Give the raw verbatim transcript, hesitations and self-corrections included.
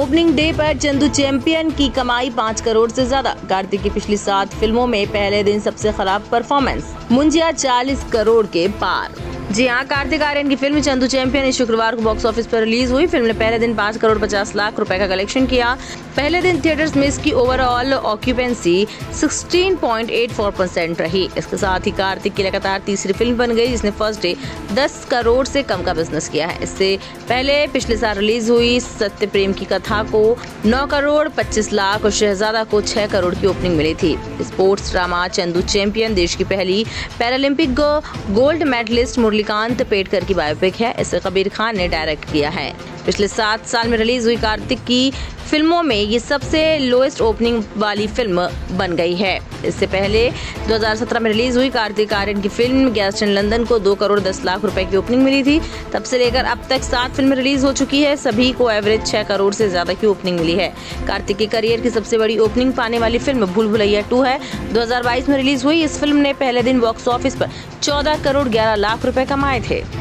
Opening day पर Chandu champion की कमाई पाँच करोड़ से ज्यादा। कार्तिक की पिछली सात फिल्मों में पहले दिन सबसे खराब परफॉर्मेंस, मुंजिया चालीस करोड़ के पार। जी हां, कार्तिक आर्यन की फिल्म चंदू चैंपियन इस शुक्रवार को बॉक्स ऑफिस पर रिलीज हुई। फिल्म ने पहले दिन पाँच करोड़ पचास लाख रुपए का कलेक्शन किया। पहले दिन थिएटर्स में इसकी ओवरऑल ऑक्यूपेंसी सोलह पॉइंट आठ चार परसेंट रही। इसके साथ ही कार्तिक की लगातार तीसरी फिल्म बन गई जिसने फर्स्ट डे दस करोड़ से कम का बिजनेस किया है। इससे पहले पिछले साल रिलीज हुई सत्य प्रेम की कथा को नौ करोड़ पच्चीस लाख और शहजादा को छह करोड़ की ओपनिंग मिली थी। स्पोर्ट्स ड्रामा चंदू चैंपियन देश की पहली Paralympic gold medallist Murlikant Petkar की बायोपिक है। इसे कबीर खान ने डायरेक्ट किया है। पिछले सात साल में रिलीज हुई कार्तिक की फिल्मों में ये सबसे लोएस्ट ओपनिंग वाली फिल्म बन गई है। इससे पहले दो हज़ार सत्रह में रिलीज हुई कार्तिक आर्यन की फिल्म गैंगस्टर लंदन को दो करोड़ दस लाख रुपए की ओपनिंग मिली थी। तब से लेकर अब तक सात फिल्में रिलीज हो चुकी है। सभी को एवरेज छह करोड़ से ज्यादा की ओपनिंग मिली है। कार्तिक के करियर की सबसे बड़ी ओपनिंग पाने वाली फिल्म भूल भुलैया टू है। दो हज़ार बाईस में रिलीज हुई इस फिल्म ने पहले दिन बॉक्स ऑफिस पर चौदह करोड़ ग्यारह लाख रुपए कमाए थे।